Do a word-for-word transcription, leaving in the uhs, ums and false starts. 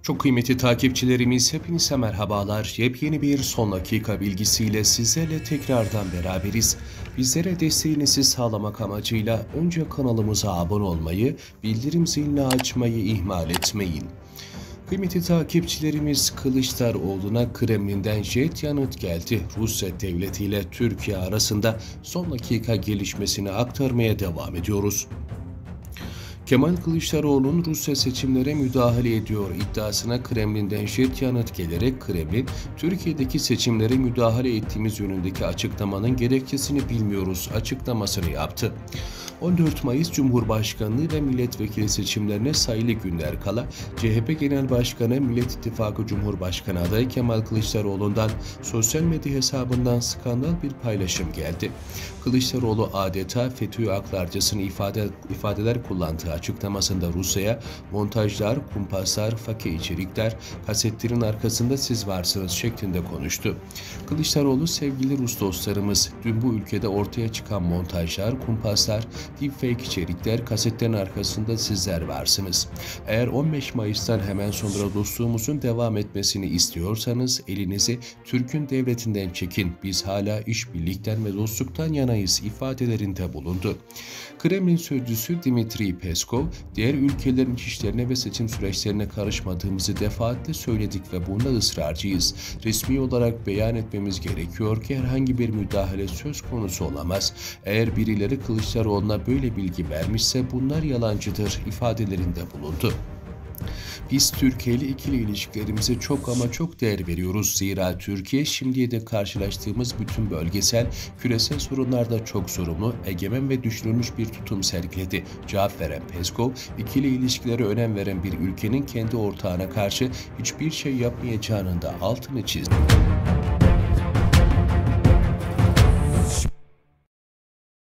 Çok kıymetli takipçilerimiz, hepinize merhabalar. Yepyeni bir son dakika bilgisiyle sizlerle tekrardan beraberiz. Bizlere desteğinizi sağlamak amacıyla önce kanalımıza abone olmayı, bildirim zilini açmayı ihmal etmeyin. Kıymetli takipçilerimiz, Kılıçdaroğlu'na Kremlin'den jet yanıt geldi. Rusya devleti ile Türkiye arasında son dakika gelişmesini aktarmaya devam ediyoruz. Kemal Kılıçdaroğlu'nun Rusya seçimlere müdahale ediyor iddiasına Kremlin'den jet yanıt gelerek Kremlin, Türkiye'deki seçimlere müdahale ettiğimiz yönündeki açıklamanın gerekçesini bilmiyoruz açıklamasını yaptı. on dört Mayıs Cumhurbaşkanlığı ve milletvekili seçimlerine sayılı günler kala C H P Genel Başkanı, Millet İttifakı Cumhurbaşkanı adayı Kemal Kılıçdaroğlu'ndan sosyal medya hesabından skandal bir paylaşım geldi. Kılıçdaroğlu adeta FETÖ aklarcasını ifade, ifadeler kullandığı açıklamasında Rusya'ya montajlar, kumpaslar, fake içerikler, kasetlerin arkasında siz varsınız şeklinde konuştu. Kılıçdaroğlu, sevgili Rus dostlarımız, dün bu ülkede ortaya çıkan montajlar, kumpaslar, deepfake içerikler, kasetlerin arkasında sizler varsınız. Eğer on beş Mayıs'tan hemen sonra dostluğumuzun devam etmesini istiyorsanız elinizi Türk'ün devletinden çekin. Biz hala işbirlikten ve dostluktan yanayız ifadelerinde bulundu. Kremlin sözcüsü Dmitri Peskov, diğer ülkelerin işlerine ve seçim süreçlerine karışmadığımızı defaatle söyledik ve bunda ısrarcıyız. Resmi olarak beyan etmemiz gerekiyor ki herhangi bir müdahale söz konusu olamaz. Eğer birileri Kılıçdaroğlu'na böyle bilgi vermişse bunlar yalancıdır ifadelerinde bulundu. Biz Türkiye ile ikili ilişkilerimize çok ama çok değer veriyoruz. Zira Türkiye şimdiye de karşılaştığımız bütün bölgesel, küresel sorunlarda çok sorumlu, egemen ve düşünülmüş bir tutum sergiledi. Cevap veren Peskov, ikili ilişkilere önem veren bir ülkenin kendi ortağına karşı hiçbir şey yapmayacağının da altını çizdi.